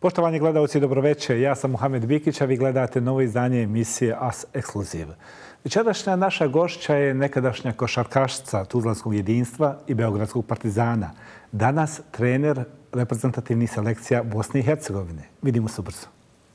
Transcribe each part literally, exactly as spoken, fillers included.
Poštovani gledalci, dobroveče. Ja sam Muhamed Bikić, a vi gledate novo izdanje emisije As Ekskluziv. Večerašnja naša gošća je nekadašnja košarkašica Tuzlanskog jedinstva i Beogradskog Partizana. Danas trener reprezentativnih selekcija Bosne i Hercegovine. Vidimo se ubrzo.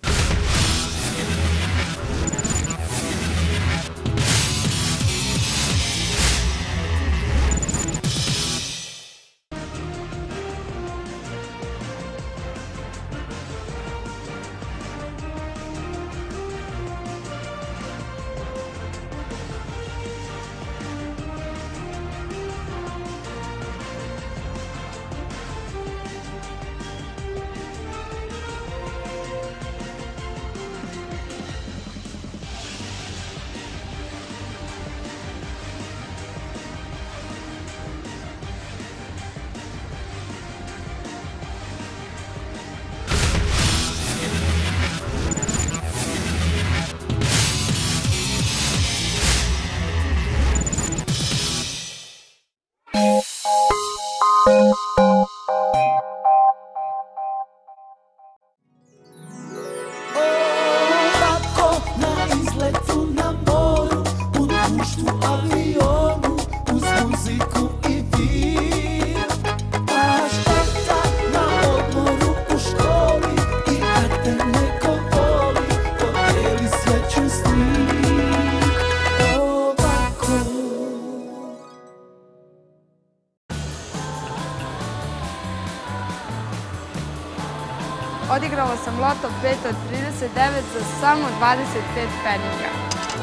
Odigrala sam loto pet od trideset devet za samo dvadeset pet peniga.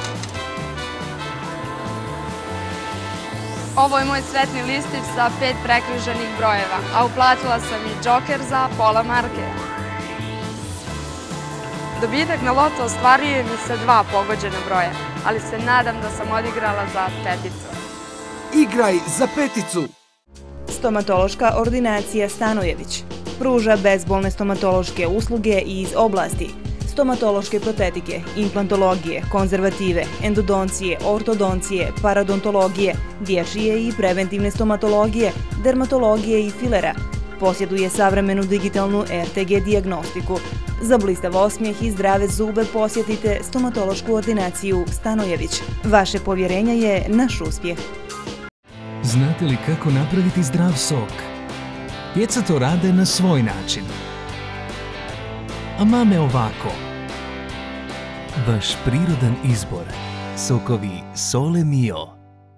Ovo je moj sretni listić sa pet prekriženih brojeva, a uplatila sam i džoker za pola marke. Dobitak na loto ostvaruje mi se dva pogođena broja, ali se nadam da sam odigrala za peticu. Igraj za peticu! Stomatološka ordinacija Stanojević pruža bezbolne stomatološke usluge iz oblasti stomatološke protetike, implantologije, konzervative, endodoncije, ortodoncije, paradontologije, dječije i preventivne stomatologije, dermatologije i filera. Posjeduje savremenu digitalnu er te ge dijagnostiku. Za blistav osmijeh i zdrave zube posjetite stomatološku ordinaciju Stanojević. Vaše povjerenje je naš uspjeh. Znate li kako napraviti zdrav sok? Djeca to rade na svoj način. A mame ovako. Vaš prirodan izbor. Sokovi Sole Mio.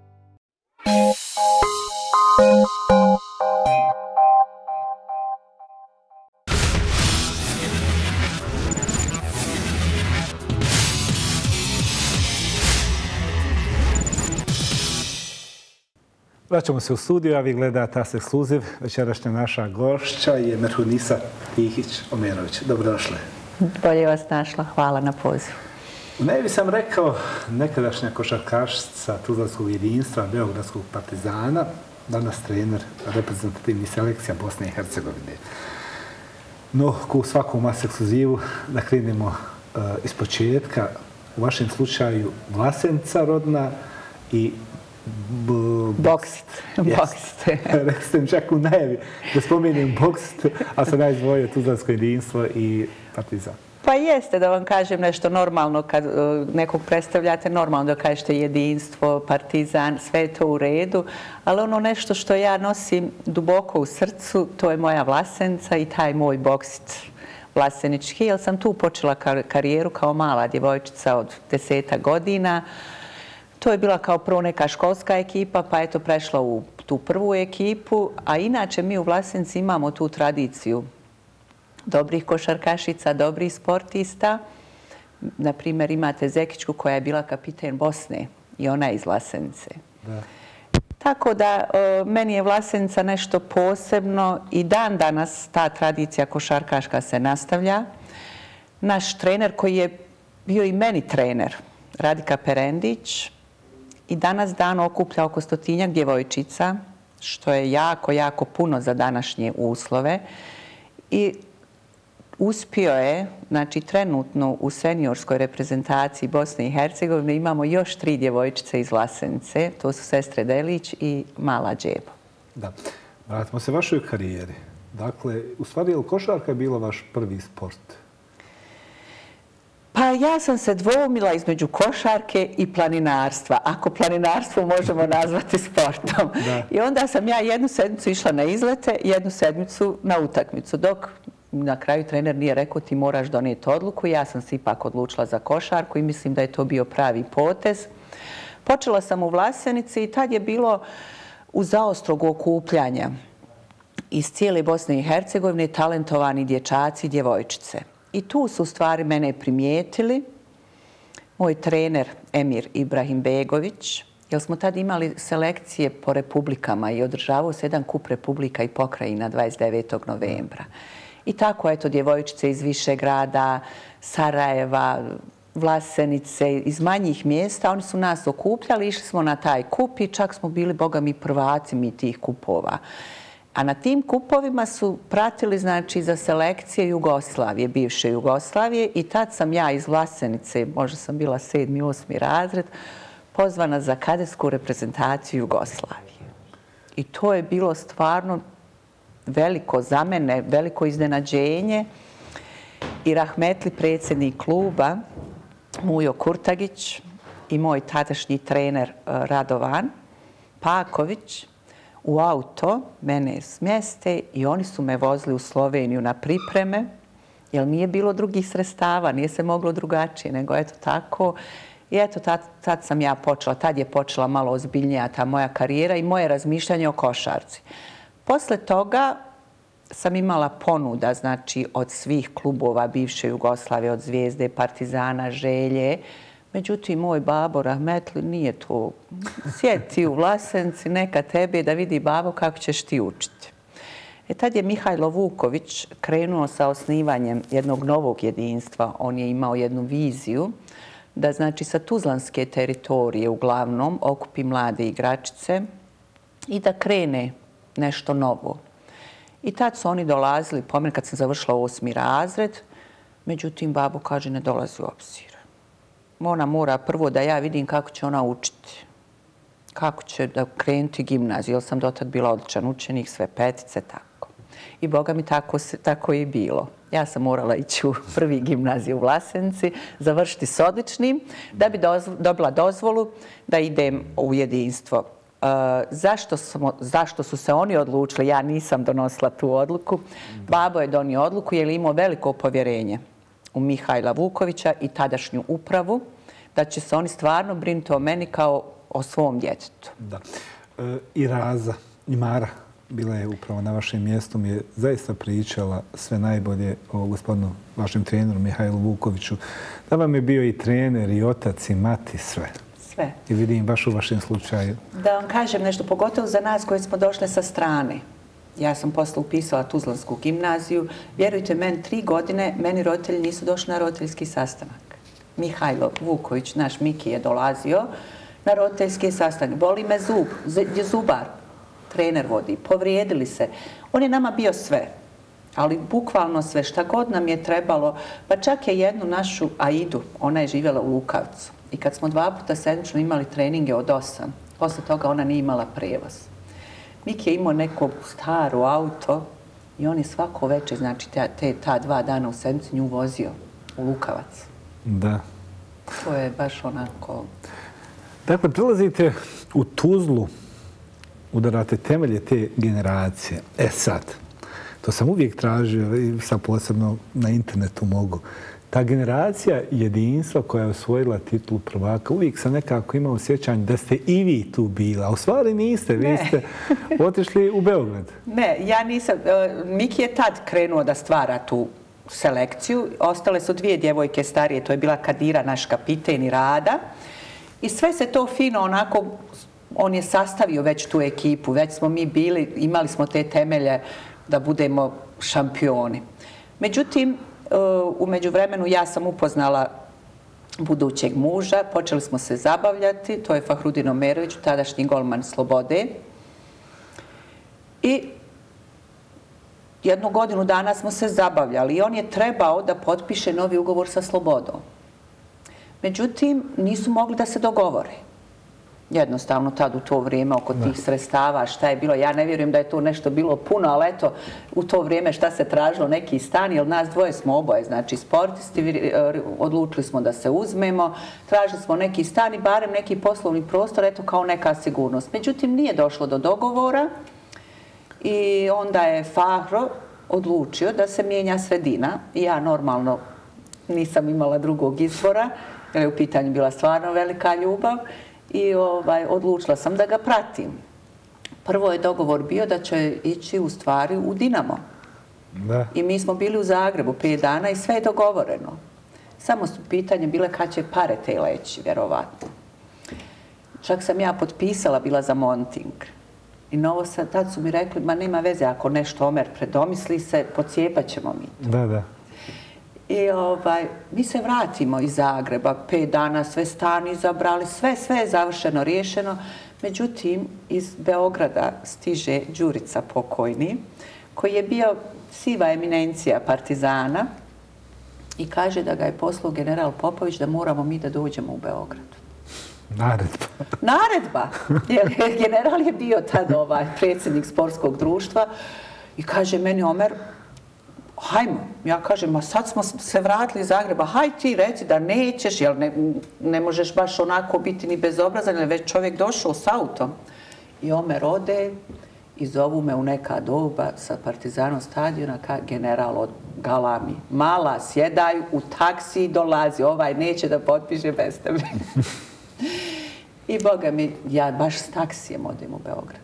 Vraćamo se u studiju, a vi gledate As Ekskluziv. Večerašnja naša gošća je Merhunisa Tihić-Omerović. Dobrodošle. Bolje vas našla. Hvala na pozivu. U najavi sam rekao nekadašnja košarkašica Tuzlanskog jedinstva, Beogradskog Partizana, danas trener reprezentativnih selekcija Bosne i Hercegovine. No, ko u svakom As Ekskluzivu, da krenemo uh, iz početka. U vašem slučaju Vlasenica rodna i Boksit. Boksit. Rekli ste mi čak u najavi da spomenem Boksit, a sad najizdvojio Tuzlansko jedinstvo i Partizan. Pa jeste, da vam kažem nešto normalno, kad nekog predstavljate, normalno da kažete jedinstvo, Partizan, sve je to u redu, ali ono nešto što ja nosim duboko u srcu, to je moja Vlasenica i taj moj Boksit vlasenički, jer sam tu počela karijeru kao mala djevojčica od deseta godina. To je bila kao prvo neka školska ekipa, pa je to prešla u tu prvu ekipu, a inače mi u Vlasenici imamo tu tradiciju dobrih košarkašica, dobrih sportista. Naprimjer, imate Zekićku koja je bila kapiten Bosne i ona je iz Vlasenice. Da. Tako da meni je Vlasenica nešto posebno i dan danas ta tradicija košarkaška se nastavlja. Naš trener koji je bio i meni trener, Radika Perendić, i danas dan okuplja oko stotinjak djevojčica, što je jako, jako puno za današnje uslove. I uspio je, znači trenutno u seniorskoj reprezentaciji Bosne i Hercegovine imamo još tri djevojčice iz Vlasenice. To su sestre Delić i mala Đebo. Da. Vratimo se vašoj karijeri. Dakle, u stvari, je li košarka bila vaš prvi sport? Pa ja sam se dvoumila između košarke i planinarstva, ako planinarstvo možemo nazvati sportom. Da. I onda sam ja jednu sedmicu išla na izlete, jednu sedmicu na utakmicu, dok na kraju trener nije rekao ti moraš donijeti odluku. Ja sam se ipak odlučila za košarku i mislim da je to bio pravi potez. Počela sam u Vlasenici i tad je bilo u zaostrogu okupljanja iz cijele Bosne i Hercegovine talentovani dječaci i djevojčice. I tu su u stvari mene primijetili. Moj trener Emir Ibrahimbegović, jer smo tad imali selekcije po republikama i održavao se jedan kup republika i pokrajina dvadeset devetog novembra. I tako, eto, djevojčice iz Višegrada, Sarajeva, Vlasenice, iz manjih mjesta, oni su nas okupljali, išli smo na taj kup i čak smo bili, boga mi, prvaci mi tih kupova. A na tim kupovima su pratili, znači, za selekcije Jugoslavije, bivše Jugoslavije, i tad sam ja iz Vlasenice, možda sam bila sedmi, osmi razred, pozvana za kadetsku reprezentaciju Jugoslavije. I to je bilo stvarno veliko za mene, veliko iznenađenje. I rahmetli predsjednik kluba, Mujo Kurtagić, i moj tadašnji trener Radovan Paković, u auto mene smjeste i oni su me vozili u Sloveniju na pripreme, jer nije bilo drugih sredstava, nije se moglo drugačije, nego eto tako. I eto, tad, tad sam ja počela, tad je počela malo ozbiljnija ta moja karijera i moje razmišljanje o košarci. Posle toga sam imala ponuda, znači, od svih klubova bivše Jugoslavije, od Zvijezde, Partizana, Želje. Međutim, moj babo rahmetli nije to. Sjedi ti u Vlasenci, neka tebe da vidi babo kako ćeš ti učiti. E tad je Mihajlo Vuković krenuo sa osnivanjem jednog novog jedinstva. On je imao jednu viziju da, znači, sa tuzlanske teritorije uglavnom okupi mlade igračice i da krene nešto novo. I tad su oni dolazili, pomeni kad sam završila osmi razred, međutim, babo kaže ne dolazi u obzir. Ona mora prvo da ja vidim kako će ona učiti. Kako će da krenuti gimnaziju, jer sam dotad bila odličan učenik, sve petice, tako. I boga mi tako, tako je i bilo. Ja sam morala ići u prvi gimnaziju u Vlasenci, završiti s odličnim, da bi dozvo, dobila dozvolu da idem u jedinstvo. Uh, zašto, smo, zašto su se oni odlučili? Ja nisam donosila tu odluku. Da. Babo je donio odluku jer je imao veliko povjerenje u Mihajla Vukovića i tadašnju upravu, da će se oni stvarno brinuti o meni kao o svom djetetu. Da. E, I Raza, i Mara, bila je upravo na vašem mjestu, mi je zaista pričala sve najbolje o gospodinu, vašem treneru Mihajlu Vukoviću. Da vam je bio i trener, i otac, i mati, sve. Sve. I vidim baš u vašem slučaju. Da vam kažem nešto, pogotovo za nas koji smo došle sa strane. Ja sam posle upisala Tuzlansku gimnaziju. Vjerujte, meni tri godine, meni roditelji nisu došli na roditeljski sastanak. Mihajlo Vuković, naš Miki, je dolazio na roditeljski sastanak. Boli me zub, zubar, trener vodi, povrijedili se. On je nama bio sve, ali bukvalno sve, šta god nam je trebalo. Pa čak je jednu našu Aidu, ona je živjela u Lukavcu. I kad smo dva puta sedmično imali treninge od osam, posle toga ona nije imala prijevoz. Miki je imao neko staro auto i on je svako večer, znači te, te, ta dva dana u sedmici nju vozio u Lukavac. Da. To je baš onako... Dakle, prilazite u Tuzlu, udarate temelje te generacije. E sad, to sam uvijek tražio i sad posebno na internetu mogu. Ta generacija jedinstva koja je osvojila titulu prvaka, uvijek sam nekako imao osjećanje da ste i vi tu bila. A u stvari niste, vi ste otišli u Beograd. Ne, ja nisam. Miki je tad krenuo da stvara tu selekciju. Ostale su dvije djevojke starije, to je bila Kadira, naš kapiten, i Rada. I sve se to fino onako, on je sastavio već tu ekipu, već smo mi bili, imali smo te temelje da budemo šampioni. Međutim, u međuvremenu ja sam upoznala budućeg muža, počeli smo se zabavljati, to je Fahrudin Omerović, tadašnji golman Slobode. I jednu godinu dana smo se zabavljali i on je trebao da potpiše novi ugovor sa Slobodom. Međutim, nisu mogli da se dogovore. Jednostavno tad u to vrijeme oko tih sredstava šta je bilo. Ja ne vjerujem da je to nešto bilo puno, ali eto u to vrijeme šta se tražilo neki stan, jer nas dvoje smo oboje, znači sportisti, odlučili smo da se uzmemo, tražili smo neki stan i barem neki poslovni prostor, eto kao neka sigurnost. Međutim, nije došlo do dogovora i onda je Fahro odlučio da se mijenja sredina i ja normalno nisam imala drugog izbora, jer je u pitanju bila stvarno velika ljubav. I ovaj, odlučila sam da ga pratim. Prvo je dogovor bio da će ići u stvari u Dinamo. Da. I mi smo bili u Zagrebu prije dana i sve je dogovoreno. Samo su pitanje bile kad će pare te leći, vjerovatno. Čak sam ja potpisala bila za monting. I novo sad, tad su mi rekli, ma nema veze, ako nešto Omer predomisli se, pocijepat ćemo mi to. Da, da. I ovaj, mi se vratimo iz Zagreba, pet dana sve stan izabrali, sve, sve je završeno, riješeno. Međutim, iz Beograda stiže Đurica pokojni, koji je bio siva eminencija Partizana i kaže da ga je poslao general Popović da moramo mi da dođemo u Beograd. Naredba. Naredba! Jer general je bio tad ovaj predsjednik sportskog društva i kaže meni Omer, hajmo, ja kažem, a sad smo se vratili iz Zagreba, haj ti reci da nećeš, jer ne, ne možeš baš onako biti ni bezobrazan, jer već čovjek došao s autom. I Omer ode i zovu me u neka doba sa Partizanom stadiona, ka general od galami. Mala, sjedaju, u taksiji dolazi, ovaj neće da potpiše bez tebe. I boga mi, ja baš s taksijem odem u Beograd.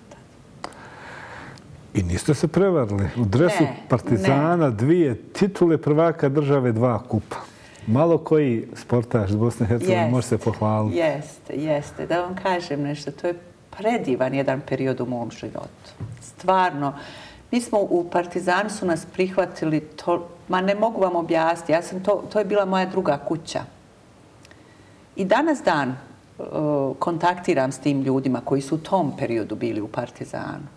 I niste se prevarili. U dresu ne, Partizana ne. Dvije titule prvaka države, dva kupa. Malo koji sportaš iz Bosne i Hercegovine može se pohvaliti. Jeste, jeste. Da vam kažem nešto, to je predivan jedan period u mom životu. Stvarno. Mi smo u Partizanu su nas prihvatili, to, ma ne mogu vam objasniti, ja sam to, to je bila moja druga kuća. I danas dan uh, kontaktiram s tim ljudima koji su u tom periodu bili u Partizanu.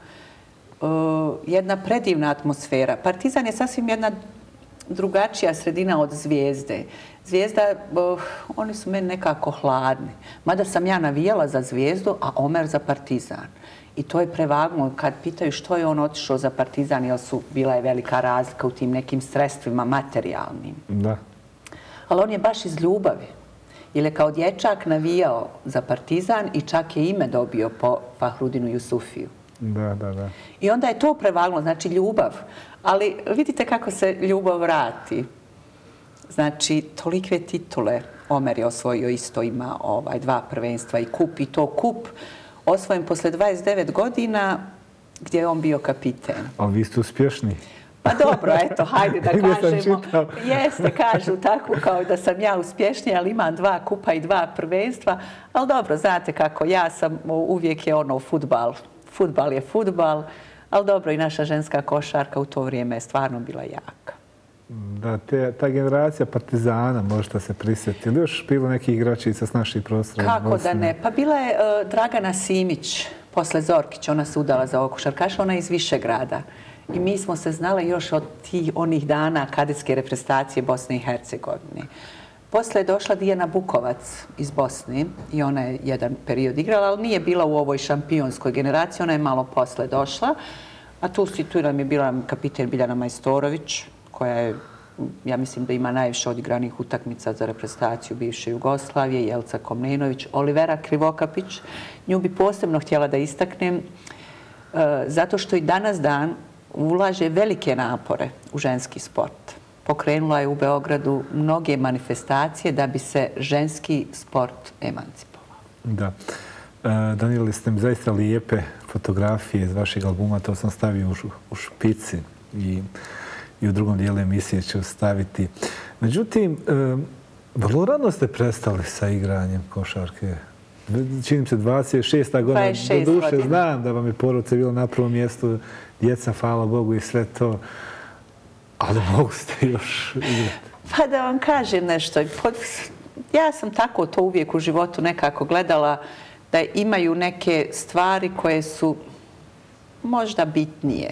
Uh, jedna predivna atmosfera. Partizan je sasvim jedna drugačija sredina od Zvijezde. Zvijezda, uh, oni su meni nekako hladni. Mada sam ja navijala za Zvijezdu, a Omer za Partizan. I to je prevagnuo kad pitaju što je on otišao za Partizan, jer su, bila je velika razlika u tim nekim sredstvima materijalnim. Da. Ali on je baš iz ljubavi. Jer je kao dječak navijao za Partizan i čak je ime dobio po Fahrudinu Jusufiju. Da, da, da. I onda je to prevagnulo, znači ljubav. Ali vidite kako se ljubav vrati. Znači, tolike titule Omer je osvojio, isto ima ovaj, dva prvenstva i kup. I to kup osvojen posle dvadeset devet godina gdje je on bio kapiten. A vi ste uspješni. Pa dobro, eto, hajde da kažemo. Jeste, kažu tako kao da sam ja uspješnija, ali imam dva kupa i dva prvenstva. Ali dobro, znate kako, ja sam, uvijek je ono fudbal. Fudbal je fudbal, ali dobro, i naša ženska košarka u to vrijeme je stvarno bila jaka. Da, te, ta generacija Partizana, možete se prisjetiti, ili još bilo neki igračica s naših prostora? Kako da ne? Pa bila je uh, Dragana Simić, posle Zorkić, ona se udala za ovog košarkaša, ona je iz Višegrada. I mi smo se znali još od tih onih dana kadetske reprezentacije Bosne i Hercegovine. Posle je došla Dijana Bukovac iz Bosne i ona je jedan period igrala, ali nije bila u ovoj šampionskoj generaciji, ona je malo posle došla. A tu, tu nam je bila kapiten Biljana Majstorović, koja je, ja mislim da ima najviše odigranih utakmica za reprezentaciju bivše Jugoslavije, Jelca Komnenović, Olivera Krivokapić. Nju bi posebno htjela da istaknem, zato što i danas dan ulaže velike napore u ženski sport. Pokrenula je u Beogradu mnoge manifestacije da bi se ženski sport emancipovao. Da. Donijeli ste mi zaista lijepe fotografije iz vašeg albuma, to sam stavio u špici i, i u drugom dijelu emisije ću staviti. Međutim, vrlo rano ste prestali sa igranjem košarke. Činim se dvadeset šesta godina, do duše znam da vam je porodica bila na prvom mjestu, djeca, hvala Bogu i sve to. Ali mogu ste još igrati. Pa da vam kažem nešto. Ja sam tako to uvijek u životu nekako gledala da imaju neke stvari koje su možda bitnije.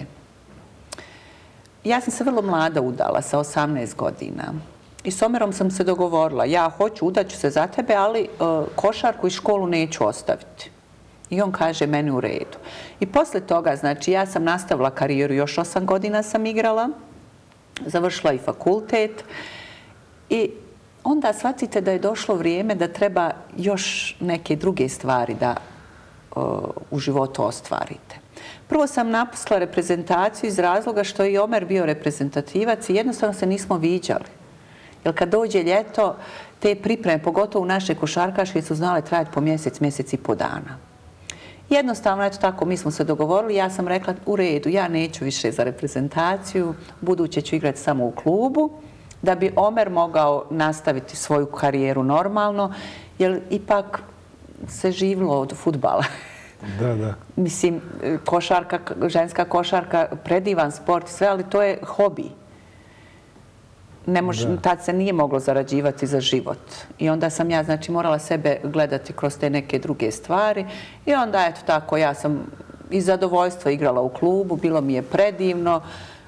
Ja sam se vrlo mlada udala, sa osamnaest godina. I s Omerom sam se dogovorila. Ja hoću, udaću se za tebe, ali uh, košarku i školu neću ostaviti. I on kaže meni u redu. I posle toga, znači, ja sam nastavila karijeru, još osam godina sam igrala, završila i fakultet i onda shvatite da je došlo vrijeme da treba još neke druge stvari da o, u životu ostvarite. Prvo sam napustila reprezentaciju iz razloga što je i Omer bio reprezentativac i jednostavno se nismo viđali. Jer kad dođe ljeto, te pripreme, pogotovo u naše košarkaške, su znale trajati po mjesec, mjesec i po dana. Jednostavno, eto tako, mi smo se dogovorili, ja sam rekla u redu, ja neću više za reprezentaciju, buduće ću igrati samo u klubu, da bi Omer mogao nastaviti svoju karijeru normalno, jer ipak se živilo od fudbala. Da, da. Mislim, košarka, ženska košarka, predivan sport, sve, ali to je hobi. Ne može, tad se nije moglo zarađivati za život. I onda sam ja, znači, morala sebe gledati kroz te neke druge stvari. I onda, eto tako, ja sam iz zadovoljstva igrala u klubu, bilo mi je predivno.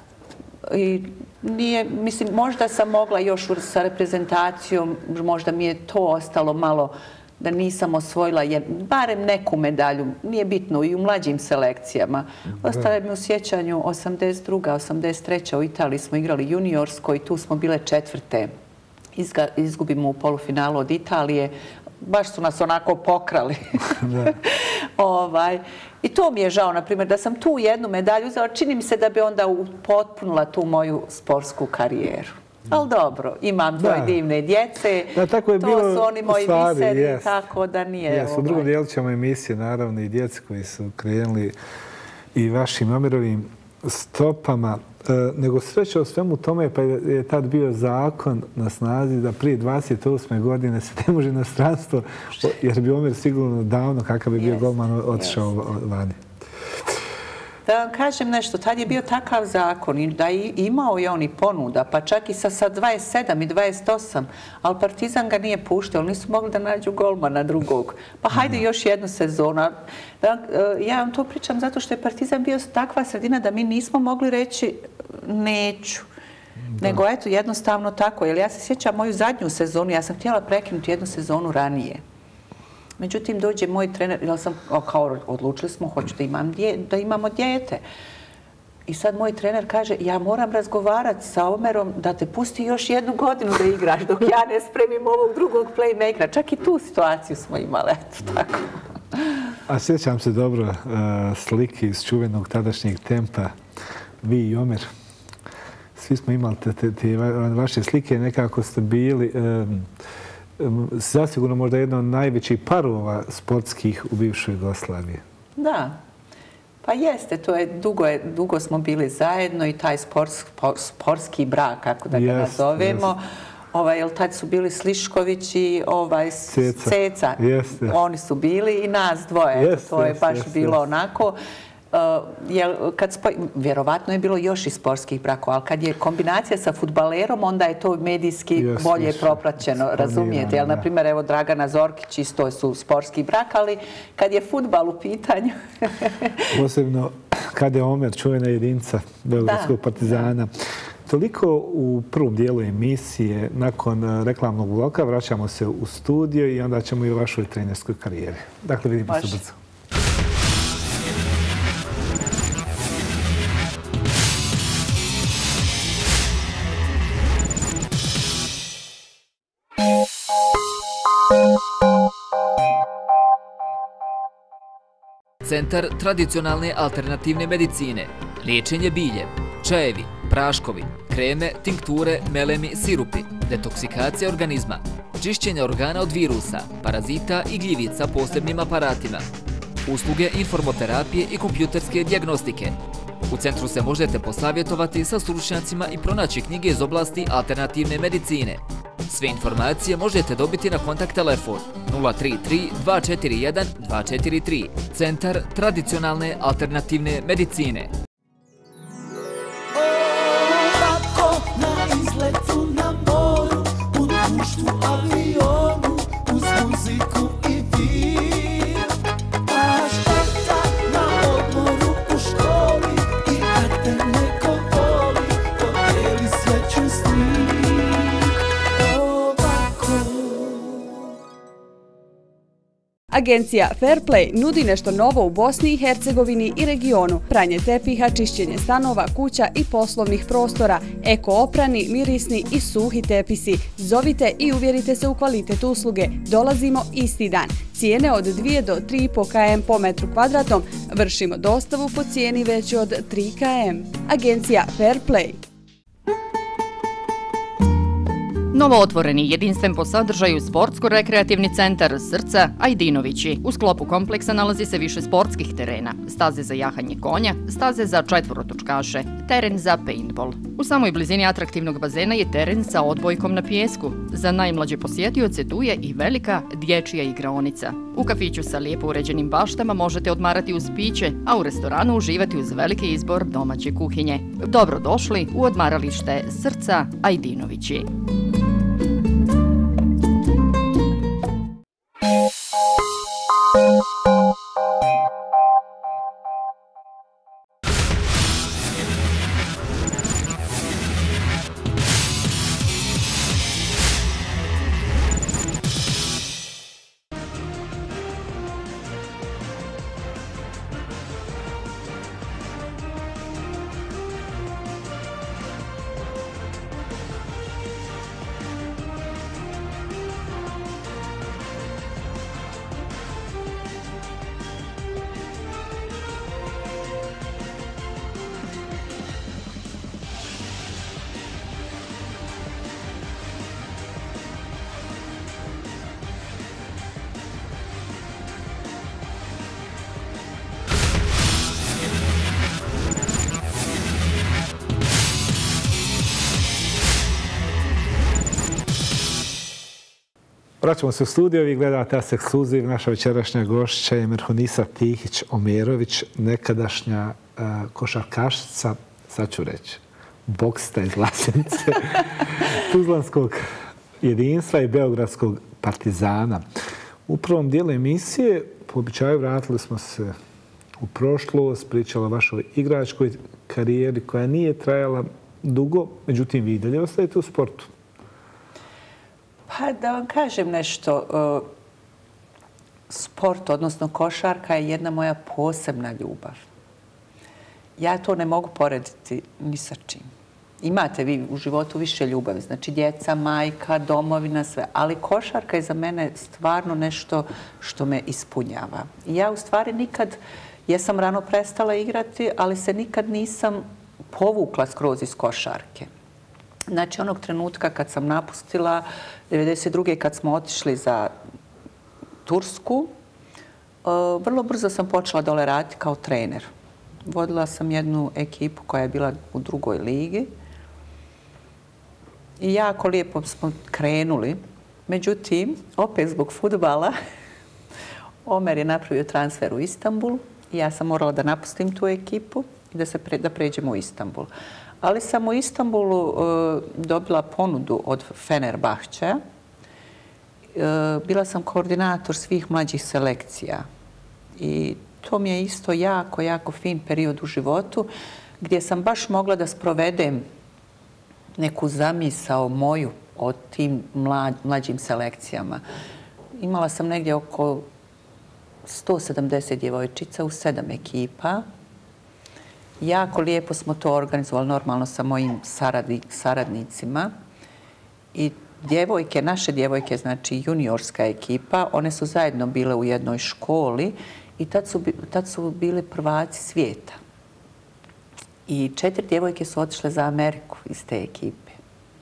I nije, mislim, možda sam mogla još sa reprezentacijom, možda mi je to ostalo malo da nisam osvojila jer, barem neku medalju, nije bitno, i u mlađim selekcijama. Ostale mi u sjećanju osamdeset druga osamdeset treća u Italiji smo igrali juniorsko i tu smo bile četvrte. Izga, izgubimo u polufinalu od Italije. Baš su nas onako pokrali. ovaj, I to mi je žao, na primjer, da sam tu jednu medalju uzela. Čini mi se da bi onda upotpunila tu moju sportsku karijeru. Ali dobro, imam dvoje divne djece, da, tako je to bilo su oni moji stvari, biseri, jest. tako da nije... Yes, u drugom dijelu ćemo emisije, naravno, i djeci koji su krenuli i vašim Omerovim stopama. E, nego sreća o svemu tome, pa je tad bio zakon na snazi da prije dvadeset osme godine se ne može inostranstvo, jer bi Omer sigurno davno, kakav bi bio yes. golman, otišao yes. vani. Da vam kažem nešto, tad je bio takav zakon i da je imao je on i ponuda, pa čak i sa, sa dvadeset sedam i dvadeset osam, ali Partizan ga nije puštao, nisu mogli da nađu golmana drugog. Pa hajde još jednu sezonu. Ja vam to pričam zato što je Partizan bio takva sredina da mi nismo mogli reći neću. Da. Nego eto, jednostavno tako. Jer ja se sjećam moju zadnju sezonu, ja sam htjela prekinuti jednu sezonu ranije. Međutim, dođe moj trener, jer sam, kao odlučili smo, hoću da, imam dje, da imamo dijete. I sad moj trener kaže, ja moram razgovarati sa Omerom da te pusti još jednu godinu da igraš dok ja ne spremim ovog drugog playmakera. Čak i tu situaciju smo imali, eto tako. A sjećam se dobro uh, slike iz čuvenog tadašnjeg Tempa, vi i Omer. Svi smo imali te, te, te vaše slike, nekako ste bili... Um, zasigurno možda jedna od najvećih parova sportskih u bivšoj Jugoslaviji. Da, pa jeste, to je dugo, je, dugo smo bili zajedno i taj sport, sportski brak, kako da ga yes, nazovemo. Yes. Ovaj, jer tad su bili Slišković i ovaj, Ceca. Ceca. Yes, yes. Oni su bili i nas dvoje. Yes, to je yes, baš yes, bilo yes. onako. Uh, jer kad spoj... Vjerovatno je bilo još i sportskih brakova, ali kad je kombinacija sa fudbalerom, onda je to medijski yes, bolje yes. propraćeno, razumijete? Jer, na primjer, evo Dragana Zorkić isto su sportski brak, ali kad je fudbal u pitanju... Posebno kad je Omer, čuvena jedinca Beogradskog Partizana. Toliko u prvom dijelu emisije, nakon reklamnog bloka, vraćamo se u studio i onda ćemo i u vašoj trenerskoj karijeri. Dakle, vidimo se brzo. Centar tradicionalne alternativne medicine, liječenje biljem, čajevi, praškovi, kreme, tinkture, melemi, sirupi, detoksikacija organizma, čišćenje organa od virusa, parazita i gljivica posebnim aparatima, usluge informoterapije i kompjuterske dijagnostike. U centru se možete posavjetovati sa stručnjacima i pronaći knjige iz oblasti alternativne medicine. Sve informacije možete dobiti na kontakt telefon nula tri tri dva četiri jedan dva četiri tri. Centar tradicionalne alternativne medicine. Ovako na izletu na moru, u društvu avionu, uz muziku i vir. Baš tata na odmoru u školi i kad te neko voli, podijeli sreću s njim. Agencija Fairplay nudi nešto novo u Bosni i Hercegovini i regionu. Pranje tepiha, čišćenje stanova, kuća i poslovnih prostora, eko-oprani, mirisni i suhi tepisi. Zovite i uvjerite se u kvalitet usluge. Dolazimo isti dan. Cijene od dvije do tri i po km po metru kvadratnom. Vršimo dostavu po cijeni veći od tri km. Agencija Fairplay. Novo otvoreni jedinstven po sadržaju sportsko-rekreativni centar Srca Ajdinovići. U sklopu kompleksa nalazi se više sportskih terena, staze za jahanje konja, staze za četvorotočkaše, teren za paintball. U samoj blizini atraktivnog bazena je teren sa odbojkom na pijesku. Za najmlađe posjetioce tu je i velika dječja igraonica. U kafiću sa lijepo uređenim baštama možete odmarati uz piće, a u restoranu uživati uz veliki izbor domaće kuhinje. Dobrodošli u odmaralište Srca Ajdinovići. Vraćamo se u studio, vi gledate As Ekskluziv. Naša večerašnja gošća je Mirhunisa Tihić-Omerović, nekadašnja uh, košarkašica, sad ću reći, boksista iz Lasenice, Tuzlanskog jedinstva i Beogradskog Partizana. U prvom dijelu emisije, po običaju, vratili smo se u prošlost, pričala o vašoj igračkoj karijeri koja nije trajala dugo, međutim vi i dalje ostajete u sportu. Pa da vam kažem nešto, sport, odnosno košarka je jedna moja posebna ljubav. Ja to ne mogu porediti ni sa čim. Imate vi u životu više ljubavi, znači djeca, majka, domovina, sve. Ali košarka je za mene stvarno nešto što me ispunjava. I ja u stvari nikad, ja sam rano prestala igrati, ali se nikad nisam povukla skroz iz košarke. Znači, onog trenutka kad sam napustila, devedeset druge kad smo otišli za Tursku, vrlo brzo sam počela dole raditi kao trener. Vodila sam jednu ekipu koja je bila u drugoj ligi i jako lijepo smo krenuli. Međutim, opet zbog fudbala, Omer je napravio transfer u Istanbul i ja sam morala da napustim tu ekipu i da, se pre, da pređemo u Istanbul. Ali sam u Istanbulu e, dobila ponudu od Fenerbahčeja. E, bila sam koordinator svih mlađih selekcija. I to mi je isto jako, jako fin period u životu gdje sam baš mogla da sprovedem neku zamisao moju o tim mlađ, mlađim selekcijama. Imala sam negdje oko sto sedamdeset djevojčica u sedam ekipa. Jako lijepo smo to organizovali normalno sa mojim saradnicima. I djevojke, naše djevojke, znači juniorska ekipa, one su zajedno bile u jednoj školi i tad su, tad su bili prvaci svijeta. I četiri djevojke su otišle za Ameriku iz te ekipe.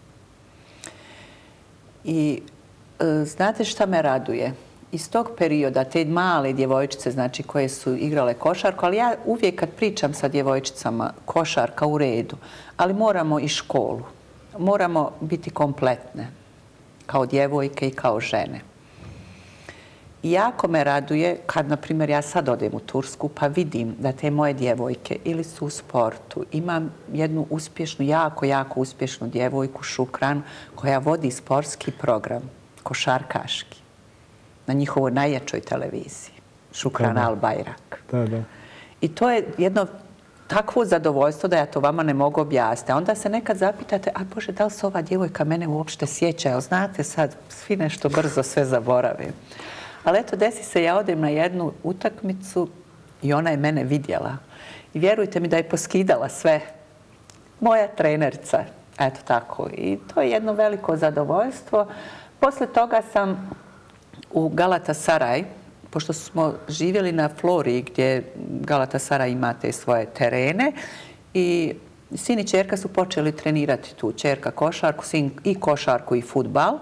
I e, znate šta me raduje? Iz tog perioda, te male djevojčice, znači, koje su igrale košarku, ali ja uvijek kad pričam sa djevojčicama, košarka u redu, ali moramo i školu. Moramo biti kompletne, kao djevojke i kao žene. I jako me raduje kad, na primjer, ja sad odem u Tursku pa vidim da te moje djevojke ili su u sportu. Imam jednu uspješnu, jako, jako uspješnu djevojku, Šukran, koja vodi sportski program, košarkaški, na njihovoj najjačoj televiziji, Šukran da, da. Al-Bajrak. Da, da. I to je jedno takvo zadovoljstvo da ja to vama ne mogu objasniti. A onda se nekad zapitate, a Bože, da li se ova djevojka mene uopšte sjeća? Jel znate sad, svi nešto brzo sve zaboravim. Ali eto, desi se, ja odem na jednu utakmicu i ona je mene vidjela. I vjerujte mi da je poskidala sve. Moja trenerica. Eto tako. I to je jedno veliko zadovoljstvo. Posle toga sam u Galatasaray, pošto smo živjeli na Floriji gdje Galatasaray ima te svoje terene i sin i čerka su počeli trenirati tu. Čerka košarku, sin i košarku i fudbal.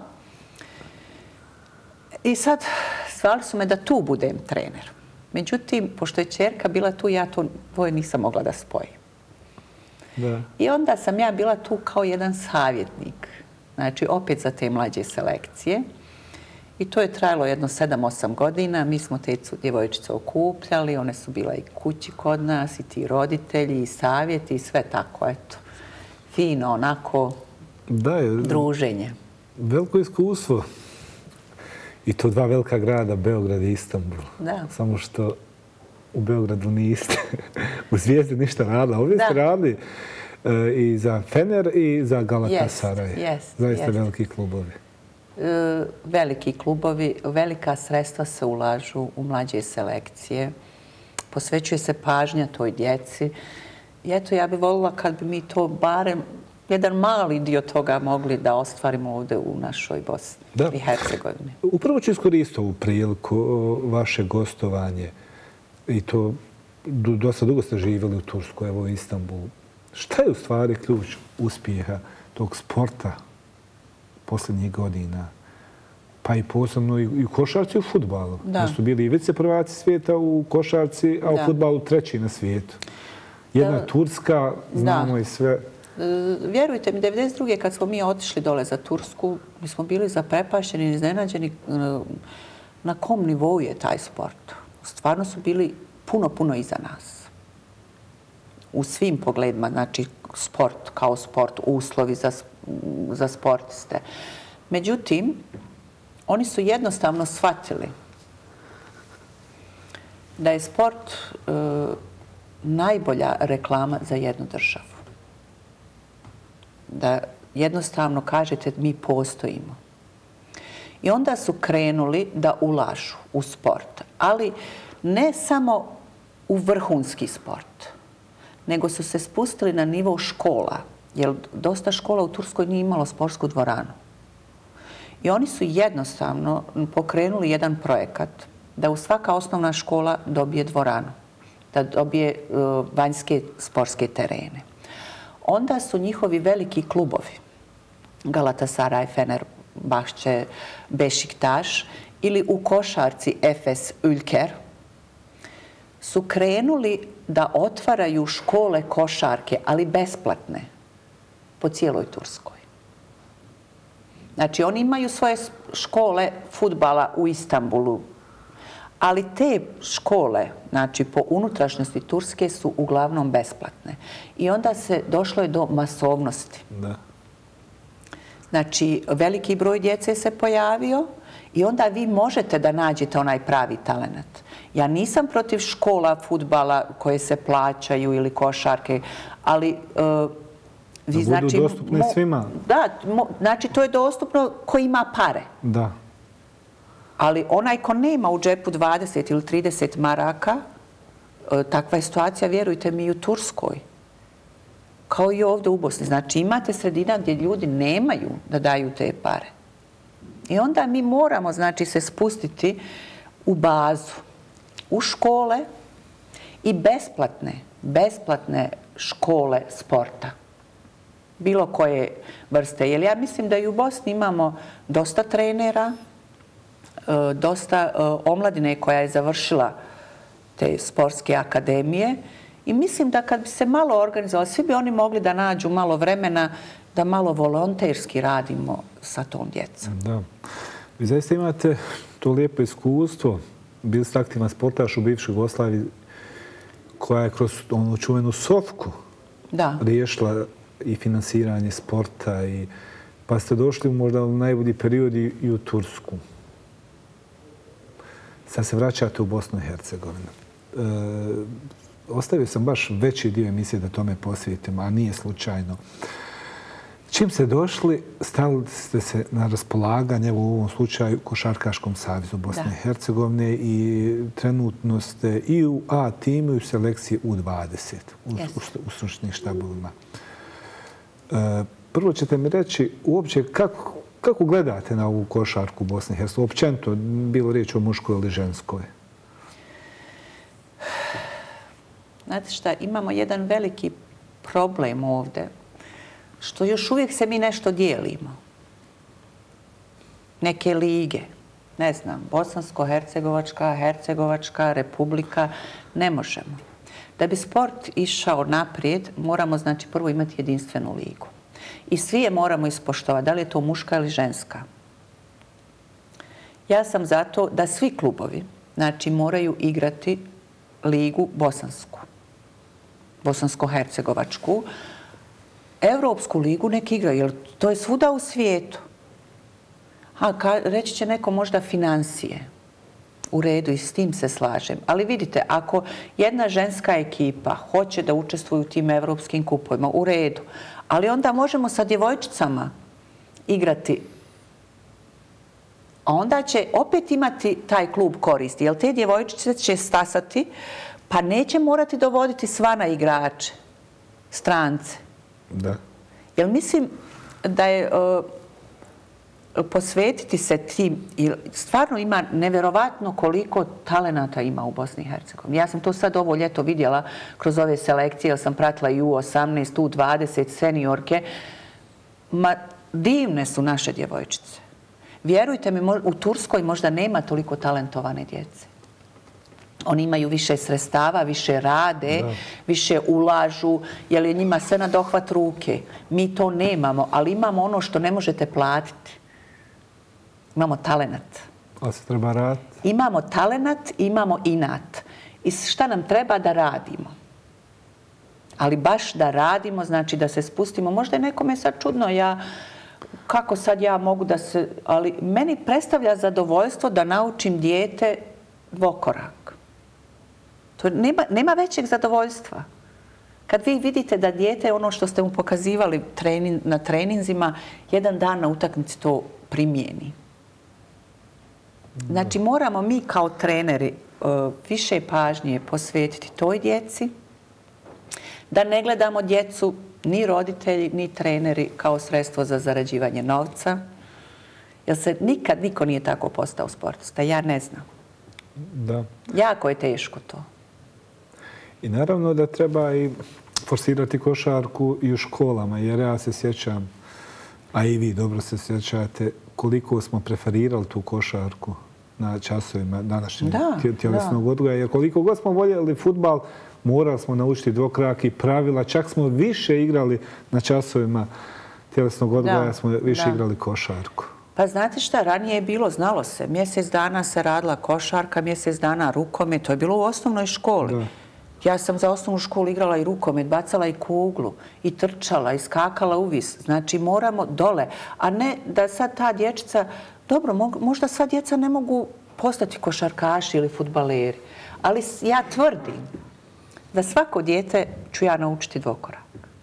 I sad zvali su me da tu budem trener. Međutim, pošto je čerka bila tu, ja to dvoje nisam mogla da spojim. Da. I onda sam ja bila tu kao jedan savjetnik. Znači, opet za te mlađe selekcije. I to je trajalo jedno sedam osam godina. Mi smo te djevojčice okupljali, one su bila i kući kod nas, i ti roditelji, i savjeti, i sve tako, eto. Fino, onako, Da, je druženje. veliko iskustvo. I to dva velika grada, Beograd i Istanbul. Da. Samo što u Beogradu niste. U Zvijezdi ništa radila. Ovdje ste Da. radili e, i za Fener i za Galatasaray. Jest, jest, Zaista jest. veliki klubovi. E, veliki klubovi, velika sredstva se ulažu u mlađe selekcije. Posvećuje se pažnja toj djeci. I eto, ja bih voljela kad bi mi to barem jedan mali dio toga mogli da ostvarimo ovdje u našoj Bosni Da. i Hercegovini. Upravo ću iskoristiti ovu priliku, o, vaše gostovanje. I to do- dosta dugo ste živjeli u Turskoj, evo u Istanbulu. Šta je u stvari ključ uspjeha tog sporta posljednjih godina? Pa i posebno i i u košarci i u fudbalu. Da. Da su bili i viceprvaci svijeta u košarci, a u Da. fudbalu treći na svijetu. Jedna Da. Turska, znamo i sve. E, Vjerujte mi, devedeset druge kad smo mi otišli dole za Tursku, mi smo bili zaprepašćeni i iznenađeni e, na kom nivou je taj sport. Stvarno su bili puno, puno iza nas. U svim pogledima, znači sport kao sport, uslovi za, s- za sportiste. Međutim, oni su jednostavno shvatili da je sport e, najbolja reklama za jednu državu. Da jednostavno kažete mi postojimo. I onda su krenuli da ulažu u sport, ali ne samo u vrhunski sport, nego su se spustili na nivo škola, jer dosta škola u Turskoj nije imalo sportsku dvoranu. I oni su jednostavno pokrenuli jedan projekat da u svaka osnovna škola dobije dvoranu, da dobije uh, vanjske sportske terene. Onda su njihovi veliki klubovi, Galatasaray, Fenerbahçe, Beşiktaş ili u košarci Efes Ülker, su krenuli da otvaraju škole košarke, ali besplatne, po cijeloj Turskoj. Znači, oni imaju svoje škole fudbala u Istanbulu, ali te škole, znači po unutrašnjosti Turske, su uglavnom besplatne. I onda se došlo je do masovnosti. Da. Znači, veliki broj djece se pojavio i onda vi možete da nađete onaj pravi talenat. Ja nisam protiv škola fudbala koje se plaćaju ili košarke, ali uh, vi Da budu znači... dostupne mo- svima. Da, mo- znači to je dostupno ko ima pare. Da. Ali onaj ko nema u džepu dvadeset ili trideset maraka, e, takva je situacija, vjerujte mi, i u Turskoj. Kao i ovdje u Bosni. Znači imate sredina gdje ljudi nemaju da daju te pare. I onda mi moramo, znači, se spustiti u bazu, u škole i besplatne, besplatne škole sporta. Bilo koje vrste. Jer ja mislim da i u Bosni imamo dosta trenera, e, dosta e, omladine koja je završila te sportske akademije i mislim da kad bi se malo organizovali, svi bi oni mogli da nađu malo vremena da malo volonterski radimo sa tom djecom. Da. Vi zaista imate to lijepo iskustvo. Bili ste aktivan sportaš u bivšoj Jugoslaviji koja je kroz onu čuvenu Sofku Da. riješila i finansiranje sporta. I, pa ste došli možda u najbolji period i, i u Tursku. Sad se vraćate u Bosnu i Hercegovinu. E, ostavio sam baš veći dio emisije da tome posvetimo, a nije slučajno. Čim ste došli, stavili ste se na raspolaganje u ovom slučaju Košarkaškom savezu Bosne i Hercegovine i trenutno ste i u A timu i u selekciji U dvadeset u stručnim štabovima. Prvo ćete mi reći uopće kako, kako gledate na ovu košarku u Bosni i Hercegovini? Općenito, bilo riječ o muškoj ili ženskoj? Znate šta, imamo jedan veliki problem ovdje, što još uvijek se mi nešto dijelimo. Neke lige, ne znam, Bosansko-Hercegovačka, Hercegovačka, Republika, ne možemo. Da bi sport išao naprijed, moramo znači prvo imati jedinstvenu ligu. I svi je moramo ispoštovati, da li je to muška ili ženska. Ja sam zato da svi klubovi znači, moraju igrati ligu bosansku, bosansko-hercegovačku, Evropsku ligu nek igraju, jer to je svuda u svijetu. A reći će neko možda financije. U redu i s tim se slažem. Ali vidite, ako jedna ženska ekipa hoće da učestvuje u tim evropskim kupovima, u redu. Ali onda možemo sa djevojčicama igrati. A onda će opet imati taj klub koristi. Jer te djevojčice će stasati, pa neće morati dovoditi svana igrače, strance. Da. Jer mislim da je uh, posvetiti se tim, stvarno ima nevjerovatno koliko talenata ima u Bosni i Hercegovini. Ja sam to sad ovo ljeto vidjela kroz ove selekcije, jer sam pratila i U osamnaest, U dvadeset, seniorke. Ma, divne su naše djevojčice. Vjerujte mi, u Turskoj možda nema toliko talentovane djece. Oni imaju više sredstava, više rade, da. više ulažu, jer je njima sve na dohvat ruke. Mi to nemamo, ali imamo ono što ne možete platiti. Imamo talenat. A se treba raditi? Imamo talenat, imamo inat. I šta nam treba da radimo? Ali baš da radimo, znači da se spustimo. Možda je nekome sad čudno, ja, kako sad ja mogu da se... Ali meni predstavlja zadovoljstvo da naučim dijete dvokorak. To nema, nema većeg zadovoljstva. Kad vi vidite da dijete, ono što ste mu pokazivali trenin, na treninzima, jedan dan na utakmici to primijeni. Znači, moramo mi kao treneri uh, više pažnje posvetiti toj djeci, da ne gledamo djecu, ni roditelji, ni treneri, kao sredstvo za zarađivanje novca. Jer se nikad niko nije tako postao sportista. Ja ne znam. Da. Jako je teško to. I naravno da treba i forsirati košarku i u školama, jer ja se sjećam, a i vi dobro se sjećate, koliko smo preferirali tu košarku na časovima današnjeg tjelesnog odgoja. Jer koliko god smo voljeli fudbal, morali smo naučiti dvokraki pravila. Čak smo više igrali na časovima tjelesnog odgoja, smo više da. igrali košarku. Pa znate šta, ranije je bilo, znalo se. Mjesec dana se radila košarka, mjesec dana rukomet. To je bilo u osnovnoj školi. Da. Ja sam za osnovnu školu igrala i rukomet, bacala i kuglu, i trčala, i skakala uvis. Znači, moramo dole. A ne da sad ta dječica... Dobro, možda sad djeca ne mogu postati košarkaši ili fudbaleri. Ali ja tvrdim da svako dijete ću ja naučiti dvokorak.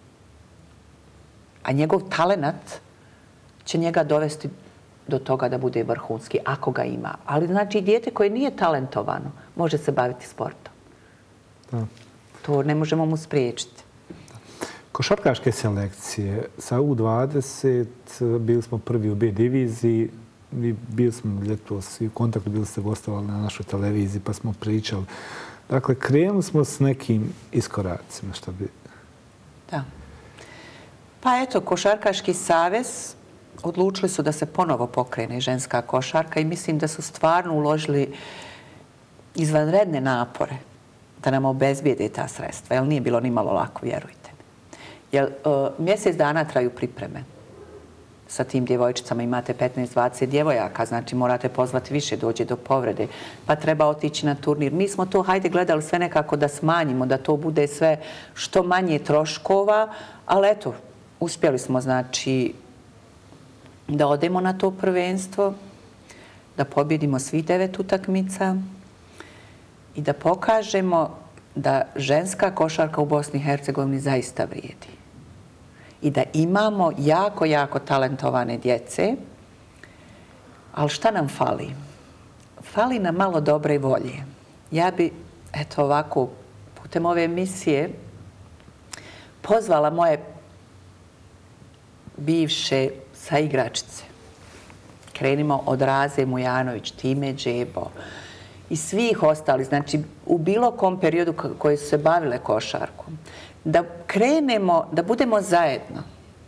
A njegov talenat će njega dovesti do toga da bude vrhunski, ako ga ima. Ali znači, dijete koje nije talentovano može se baviti sportom. Da. To ne možemo mu spriječiti. Košarkaške selekcije sa U dvadeset, bili smo prvi u B diviziji, bili smo ljetos i u kontaktu, bili ste gostovali na našoj televiziji pa smo pričali. Dakle, krenuli smo s nekim iskoracima, što bi... Da. Pa eto, Košarkaški savez odlučili su da se ponovo pokrene ženska košarka i mislim da su stvarno uložili izvanredne napore da nam obezbijede ta sredstva, jer nije bilo ni malo lako, vjerujte mi. Jer uh, mjesec dana traju pripreme. Sa tim djevojčicama imate petnaest dvadeset djevojaka, znači morate pozvati više, dođe do povrede, pa treba otići na turnir. Mi smo to, hajde, gledali sve nekako da smanjimo, da to bude sve što manje troškova, ali eto, uspjeli smo, znači, da odemo na to prvenstvo, da pobjedimo svih devet utakmica i da pokažemo da ženska košarka u Bosni i Hercegovini zaista vrijedi. i da imamo jako, jako talentovane djece. Ali šta nam fali? Fali nam malo dobre volje. Ja bi, eto ovako, putem ove emisije pozvala moje bivše saigračice. Krenimo od Raze Mujanović, Time Džebo i svih ostalih, znači u bilo kom periodu koji su se bavile košarkom, da krenemo, da budemo zajedno,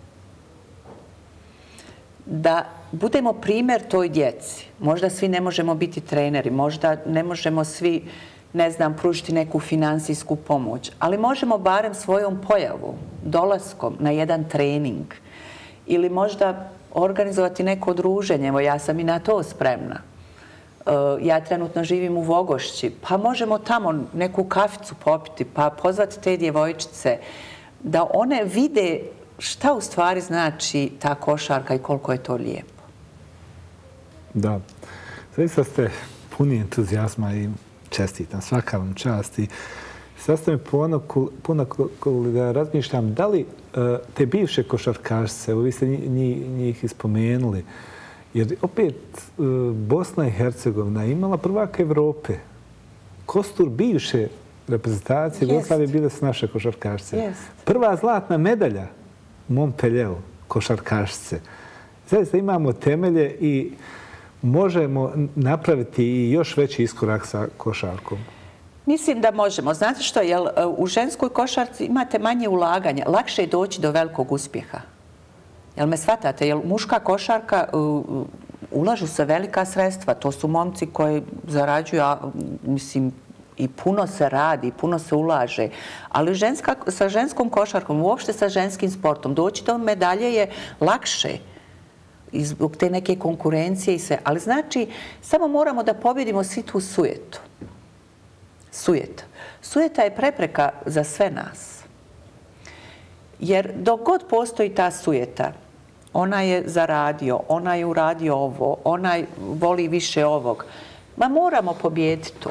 da budemo primjer toj djeci. Možda svi ne možemo biti treneri, možda ne možemo svi, ne znam, pružiti neku finansijsku pomoć, ali možemo barem svojom pojavom, dolaskom na jedan trening ili možda organizovati neko druženje. Evo, ja sam i na to spremna. Ja trenutno živim u Vogošći, pa možemo tamo neku kaficu popiti, pa pozvati te djevojčice da one vide šta u stvari znači ta košarka i koliko je to lijepo. Da. Zaista ste puni entuzijazma i čestitam. Svaka vam čast. I sad ste mi puno da razmišljam da li te bivše košarkašice, vi ste njih ispomenuli, jer opet Bosna i Hercegovina imala prvaka Evrope. Kostur bivše reprezentacije Jugoslavije bile su naše košarkašice. Prva zlatna medalja u Montpellieru košarkašice. Zaista imamo temelje i možemo napraviti i još veći iskorak sa košarkom. Mislim da možemo. Znate što, jer u ženskoj košarci imate manje ulaganja. Lakše je doći do velikog uspjeha. Jel me shvatate? Jer muška košarka ulažu se velika sredstva. To su momci koji zarađuju, mislim, i puno se radi, puno se ulaže. Ali ženska, sa ženskom košarkom, uopšte sa ženskim sportom, doći do medalje je lakše i zbog te neke konkurencije i sve. Ali znači, samo moramo da pobjedimo svi tu sujetu. Sujeta. Sujeta je prepreka za sve nas. Jer dok god postoji ta sujeta, ona je zaradio, ona je uradio ovo, ona voli više ovog. Ma moramo pobijediti to.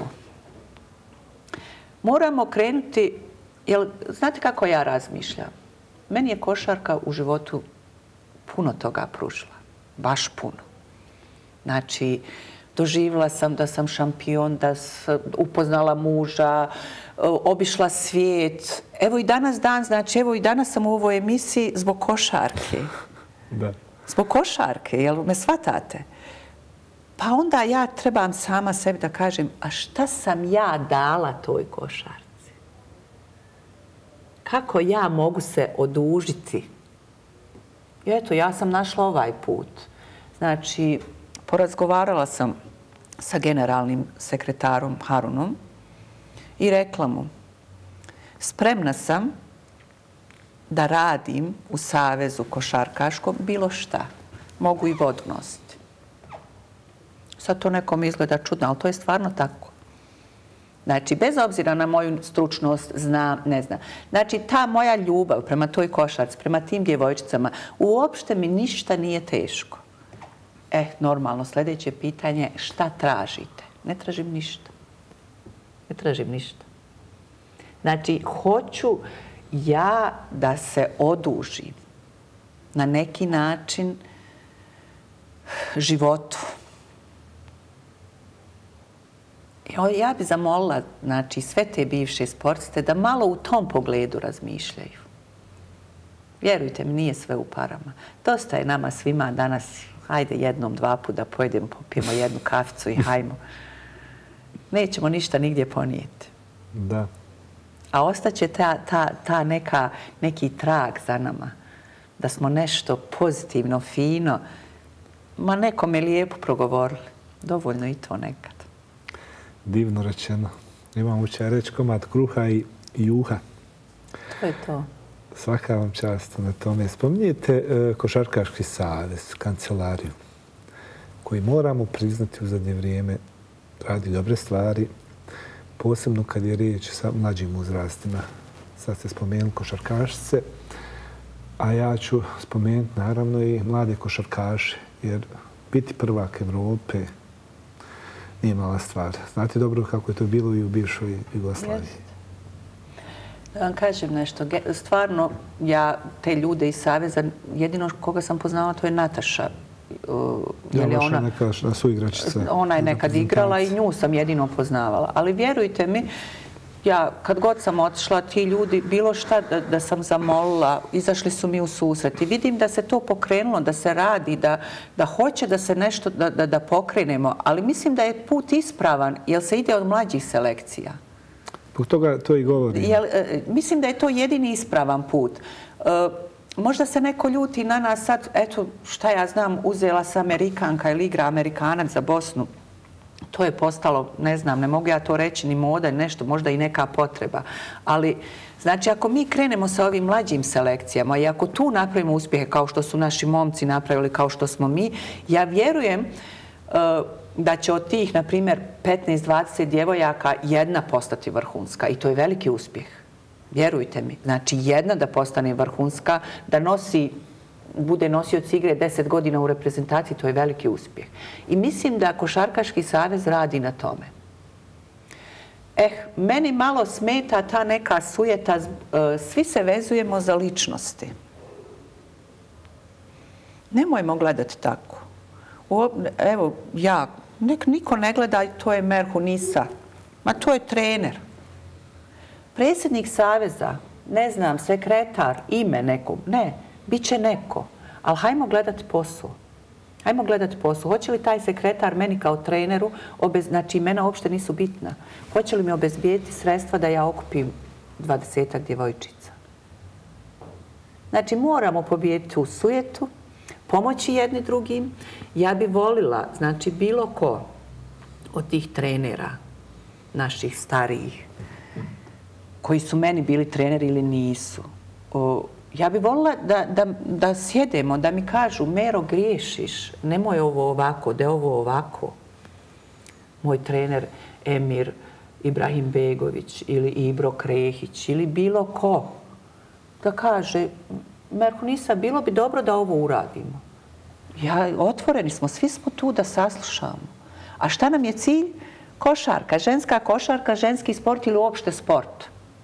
Moramo krenuti, jer znate kako ja razmišljam? Meni je košarka u životu puno toga pružila. Baš puno. Znači, doživjela sam da sam šampion, da sam upoznala muža, obišla svijet. Evo i danas dan, znači evo i danas sam u ovoj emisiji zbog košarke. Da. Zbog košarke, jel me shvatate? Pa onda ja trebam sama sebi da kažem, a šta sam ja dala toj košarci? Kako ja mogu se odužiti? I eto, ja sam našla ovaj put. Znači, porazgovarala sam sa generalnim sekretarom Harunom i rekla mu, spremna sam da radim u savezu košarkaškom bilo šta. Mogu i vodu nositi. Sad to nekom izgleda čudno, ali to je stvarno tako. Znači, bez obzira na moju stručnost, zna, ne zna. Znači, ta moja ljubav prema toj košarci, prema tim djevojčicama, uopšte mi ništa nije teško. E, normalno, sljedeće pitanje, šta tražite? Ne tražim ništa. Ne tražim ništa. Znači, hoću ja da se odužim na neki način životu. Ja bih zamolila, znači, sve te bivše sportiste da malo u tom pogledu razmišljaju. Vjerujte mi, nije sve u parama. Dosta je nama svima danas, hajde jednom, dva puta da pojedemo, popijemo jednu kaficu i hajmo. Nećemo ništa nigdje ponijeti. Da. A ostaće ta, ta, ta neka, neki trag za nama. Da smo nešto pozitivno, fino, ma nekome lijepo progovorili. Dovoljno i to nekad. Divno rečeno. Imam učaj reći komad kruha i juha. To je to. Svaka vam čast na tome. Spominjete Košarkaški savez, kancelariju, koji moramo priznati u zadnje vrijeme radi dobre stvari, posebno kad je riječ sa mlađim uzrastima. Sad ste spomenuli košarkašice, a ja ću spomenuti naravno i mlade košarkaše, jer biti prvak Evrope nije mala stvar. Znate dobro kako je to bilo i u bivšoj Jugoslaviji. Da vam kažem nešto. Stvarno, ja te ljude iz Saveza, jedino koga sam poznala, to je Nataša. Ja, vaša neka suigračica. Ona je nekad igrala i nju sam jedino poznavala. Ali vjerujte mi, ja kad god sam otišla, ti ljudi, bilo šta da, da sam zamolila, izašli su mi u susret. I vidim da se to pokrenulo, da se radi, da, da hoće da se nešto, da, da, da pokrenemo. Ali mislim da je put ispravan, jer se ide od mlađih selekcija. Zbog toga to i govorim. Jel, mislim da je to jedini ispravan put. E, možda se neko ljuti na nas sad, eto, šta ja znam, uzela se Amerikanka ili igra Amerikanac za Bosnu. To je postalo, ne znam, ne mogu ja to reći, ni moda, nešto, možda i neka potreba. Ali, znači, ako mi krenemo sa ovim mlađim selekcijama i ako tu napravimo uspjehe kao što su naši momci napravili, kao što smo mi, ja vjerujem uh, da će od tih, na primjer, petnaest dvadeset djevojaka jedna postati vrhunska i to je veliki uspjeh. Vjerujte mi. Znači, jedna da postane vrhunska, da nosi bude nosioc igre deset godina u reprezentaciji, to je veliki uspjeh. I mislim da Košarkaški savez radi na tome. Eh, meni malo smeta ta neka sujeta, svi se vezujemo za ličnosti. Nemojmo gledati tako. Evo, ja, nek niko ne gleda, to je Merhu Nisa. Ma to je trener. Predsjednik saveza, ne znam, sekretar, ime nekog, ne. Biće neko, ali hajmo gledati posao. Hajmo gledati posao. Hoće li taj sekretar meni kao treneru, obez, znači imena uopšte nisu bitna, hoće li mi obezbijeti sredstva da ja okupim dvadesetak djevojčica? Znači moramo pobijediti u sujetu, pomoći jedni drugim. Ja bi volila, znači bilo ko od tih trenera, naših starijih, koji su meni bili treneri ili nisu, o, ja bih volila da, da, da sjedemo, da mi kažu, Mero, griješiš, nemoj ovo ovako, da je ovo ovako. Moj trener Emir Ibrahim Begović ili Ibro Krehić ili bilo ko, da kaže, Merhu Nisa, bilo bi dobro da ovo uradimo. Ja, otvoreni smo, svi smo tu da saslušamo. A šta nam je cilj? Košarka, ženska košarka, ženski sport ili uopšte sport.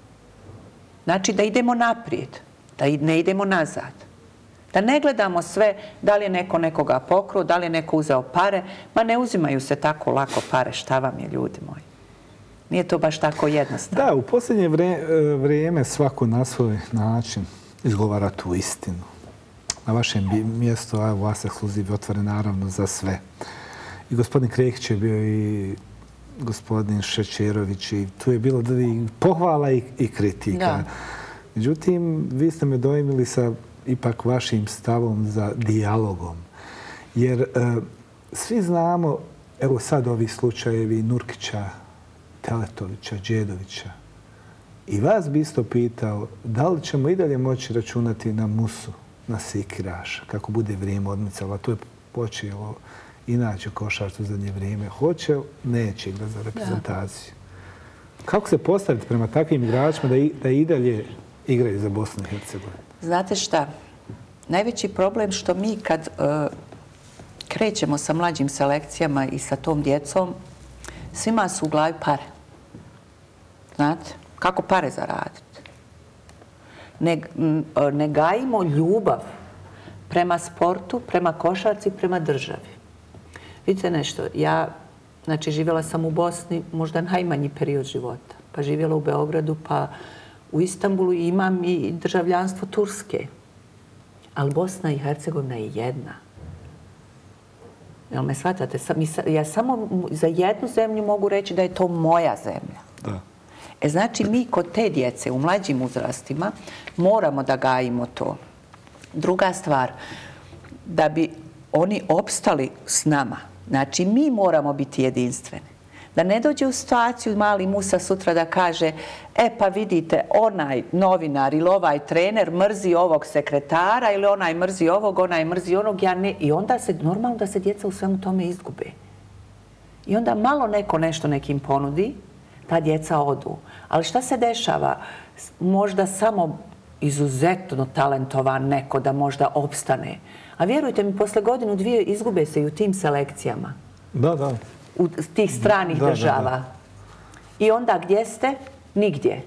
Znači da idemo naprijed. Da ne idemo nazad. Da ne gledamo sve da li je neko nekoga pokruo, da li je neko uzeo pare. Ma ne uzimaju se tako lako pare, šta vam je, ljudi moji. Nije to baš tako jednostavno. Da, u posljednje vrijeme svako na svoj način izgovara tu istinu. Na vašem mjestu, a vas ekskluziv je otvoren naravno za sve. I gospodin Krehić je bio i gospodin Šećerović i tu je bilo i pohvala i, i kritika. Da. Međutim, vi ste me dojmili sa ipak vašim stavom za dijalogom. Jer e, svi znamo, evo sad ovi slučajevi Nurkića, Teletovića, Đedovića. I vas bi isto pitao da li ćemo i dalje moći računati na Musu, na Sikiraša, kako bude vrijeme odmicalo. To je počelo inače košarcu za zadnje vrijeme. Hoće, neće igra za reprezentaciju. Da. Kako se postaviti prema takvim igračima da i, da i dalje igraju za Bosnu i Hercegovinu? Znate šta? Najveći problem što mi kad uh, krećemo sa mlađim selekcijama i sa tom djecom, svima su u glavi pare. Znate? Kako pare zaraditi? Ne, ne gajimo ljubav prema sportu, prema košarci, prema državi. Vidite nešto, ja znači, živjela sam u Bosni možda najmanji period života. Pa živjela u Beogradu, pa u Istanbulu i imam i državljanstvo Turske. Ali Bosna i Hercegovina je jedna. Jel me shvatate? Ja samo za jednu zemlju mogu reći da je to moja zemlja. Da. E znači mi kod te djece u mlađim uzrastima moramo da gajimo to. Druga stvar, da bi oni opstali s nama, znači mi moramo biti jedinstveni. Da ne dođe u situaciju mali Musa sutra da kaže e pa vidite, onaj novinar ili ovaj trener mrzi ovog sekretara ili onaj mrzi ovog, onaj mrzi onog, ja ne. I onda se normalno da se djeca u svemu tome izgube. I onda malo neko nešto nekim ponudi, ta djeca odu. Ali šta se dešava? Možda samo izuzetno talentovan neko da možda opstane. A vjerujte mi, posle godinu dvije izgube se i u tim selekcijama. Da, da. U tih stranih da, država. Da, da. I onda gdje ste? Nigdje.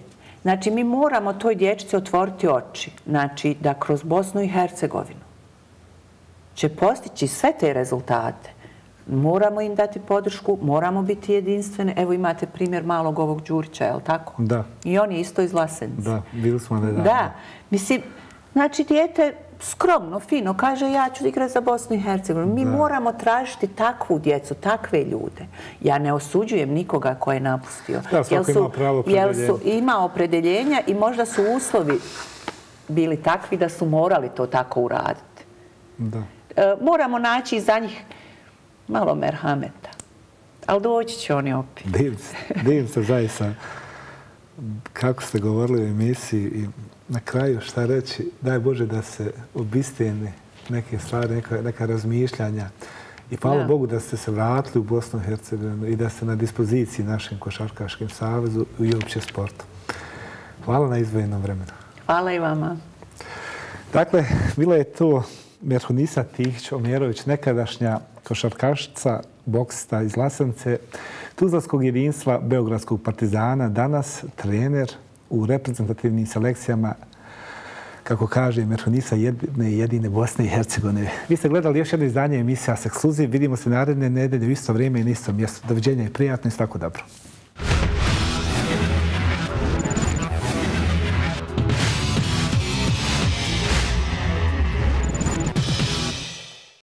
Znači, mi moramo toj dječci otvoriti oči. Znači, da kroz Bosnu i Hercegovinu će postići sve te rezultate. Moramo im dati podršku, moramo biti jedinstveni. Evo imate primjer malog ovog Đurića, je li tako? Da. I on je isto iz Lasenice. Da, bili smo nedavno. Da. Mislim, znači, dijete skromno, fino, kaže ja ću igrati za Bosnu i Hercegovinu. Mi moramo tražiti takvu djecu, takve ljude. Ja ne osuđujem nikoga ko je napustio. Da, svako ima pravo opredeljenja. Jel su ima opredeljenja i možda su uslovi bili takvi da su morali to tako uraditi. Da. E, moramo naći za njih malo merhameta. Ali doći će oni opet. Divim se, divim se zaista kako ste govorili u emisiji i na kraju šta reći, daj Bože da se obistine neke stvari, neka, neka razmišljanja. I hvala Da. Bogu da ste se vratili u Bosnu i Hercegovinu i da ste na dispoziciji našem Košarkaškim savezu i uopće sportu. Hvala na izdvojenom vremenu. Hvala i vama. Dakle, bila je to Merhunisa Tihić-Omjerović, nekadašnja košarkašica, boksista iz Lasenice, Tuzlanskog jedinstva Beogradskog Partizana, danas trener u reprezentativnim selekcijama, kako kaže Merhunisa, jedne jedine Bosne i Hercegovine. Vi ste gledali još jedno izdanje emisija Sekskluziv. Vidimo se naredne nedelje u isto vrijeme i na istom mjestu. Doviđenja i prijatno i svako dobro.